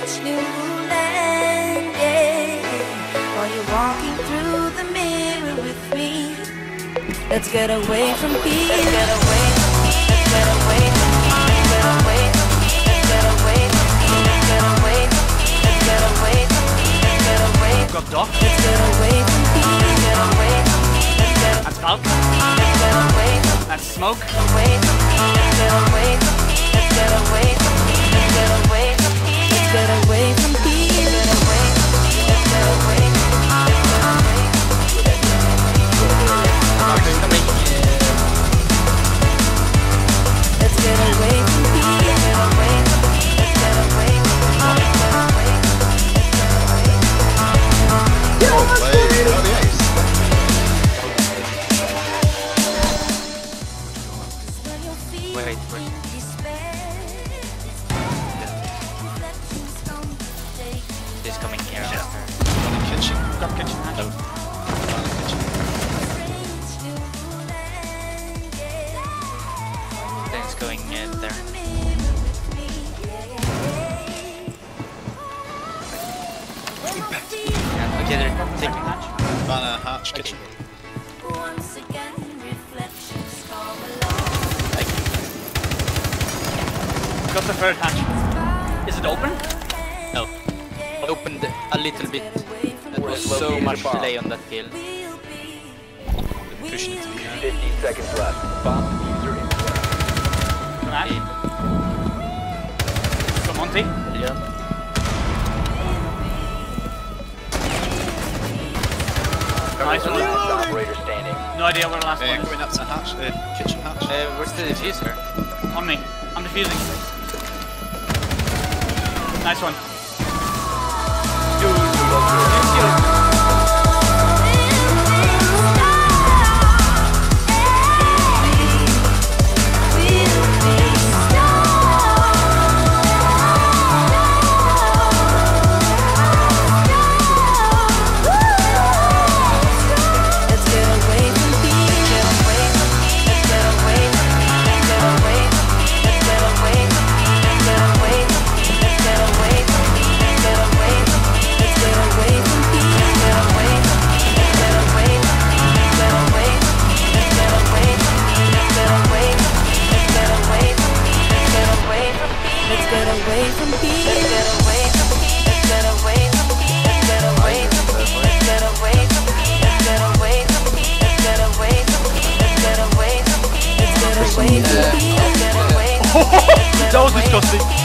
strange new land, yeah. While you're walking through the mirror with me, let's get away from here. Let's get away from here. Let's get away from here. Let's get away from here. Let's get away from here. Let's get away from here. Let's get away from here. Let's get away. Got dock. Let's get away from here. Let's get away from here. Let's get That's Falk. Let's get away from here. That's Smoke. Away from here. Let's get away from here. Let's get away from here. Let's get away from here. Let's get away from here. Let's get away from here. Let's get away from here. Let's get away from here. Let's get away from here. Let's get away from Wait. He's coming here after. One in kitchen. Got kitchen hatch. No. One in kitchen. Thing's going in there. Yeah, okay, they're taking hatch. Banner, hatch, kitchen. Once again, reflections come along. Got the third hatch. Is it open? No. Opened a little bit. There was so much delay on that kill. They're pushing into the air. 15 seconds left. Bomb diffuser in place. Hatch. From Monty. Yeah. Nice one. Last operator standing. No idea where the last one is. Going up to hatch, kitchen hatch. Where's the diffuser? On me. I'm defusing. Nice one. That was disgusting.